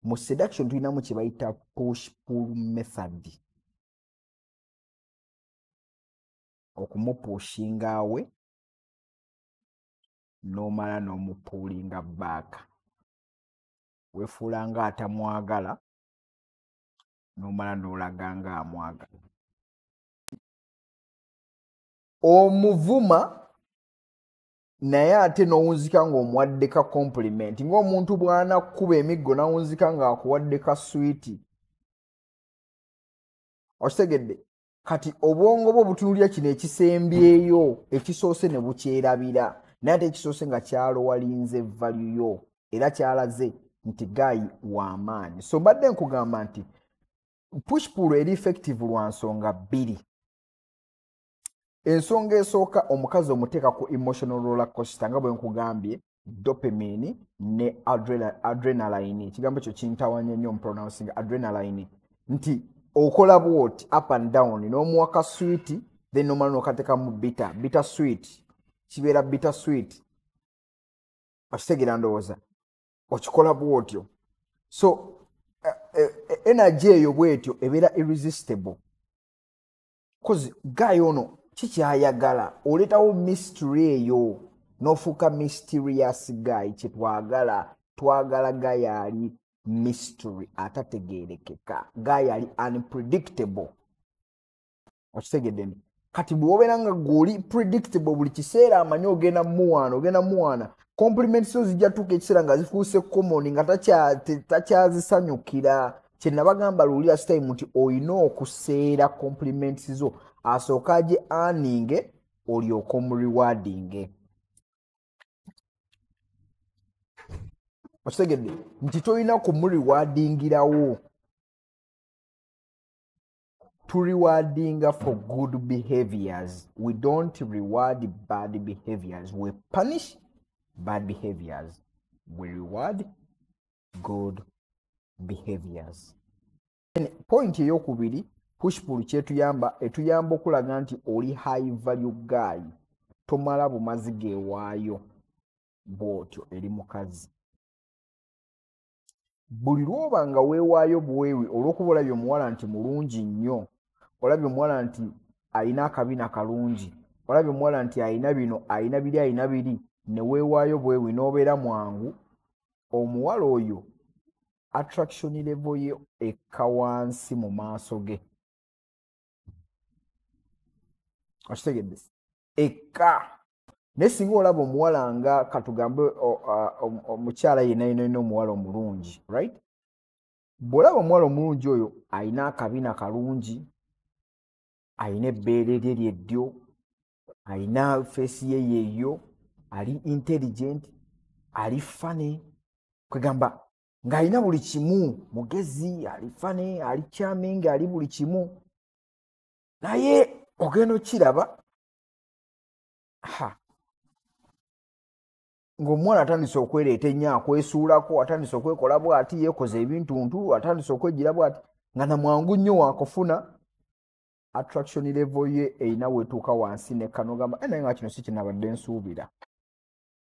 Mu seduction tulinamu kye bayita push pull method. Okumupushinga awe n'omala n'omupuulinga back. Weefuula nga atamwagala n'omala n'olaga nga amwagala. Omuvuma naye ate n'owunzika ng'omuwaddeka compliment ng'omuntu bw'anakuba emiggo n'awunzika ng'akuwaddeka swiiti. Okitegedde? Kati obwongo bwo butunuulira kino ekisembyeyo ekisoose ne bukyerabira naye ate ekisoose nga kyalowalinze value yo era kyalaze nti gayi w'amaanyi. So mbadde nkugamba nti push pull eri effective lwa nsonga bbiri. Ensonga esooka omukazi omuteeka ku emotional roller coaster nga bwe nkugambye dopamine ne adrenaline. Ekigambo ekyo kintawanya nnyo pronouncing adrenaline nti okola bwoti up and down n'omuwaka sweet then nomala n'okateekamu bitter sweet kibeera bitter sweet. Okitegera ndowooza okikola bwotyo. So energy eyo bwetyo ebeera irresistible cause guy ono kikyayagala oleetawo mystery eyo n'ofuuka mysterious guy kyetwagala. Twagala guy ali mystery atategeerekeka, guy ali unpredictable. Okitegedde? Kati bw'obeera nga gw'oli predictable buli kiseera amanyi ogenda muwaana compliments zo zijja tuuka ekiseera nga zifuuse common nga takyazisanyukira. Kye nabagamba luli last time nti olina okuseera compliments zo asooka agye earning olyoka omurewarding. Okitegedde nti tolina kumurewardingirawo. To rewarding for good behaviors. We don't reward bad behaviors. We punish bad behaviors. We reward good behaviors. Point eyokubiri push pull kyetuyamba etuyamba okulaga nti oli high value guy. Tomala bumazi geewaayo bwotyo eri mukazi. Buli lwoba nga weewaayo buweewi olw'okuba olabye omuwala nti mulungi nnyo, olabye omuwala nti alina akabina kalungi, olabye omuwala nti alina bino alina biri ne weewaayo buweewi n'obeera mwangu, omuwala oyo attraction level ye ekka wansi mu maaso ge. Okitegedde? Ekka. Naye singa olaba omuwala nga katugambe omukyala yenna omuwala omulungi, right? Bw'olaba omuwala omulungi oyo alina akabina kalungi, alina ebbeere lye lyeddyo, alina feesi ye yeeyo, ali intelligent, ali funny, kwegamba ng'alina buli kimu, mugezi, ali funny, ali charming, ali buli kimu. Naye ogenda okiraba ng'omuwala atandise okwereeta ennyo akwesuulako, atandise okwekola bw'ati, yeekoze ebintuntu, atandise okwejjira bw'ati, nga na mwangu nnyo wakufuna attraction level ye erina weetuuka wansi nekka n'ogamba naye nga kino si kye nabadde nsuubira.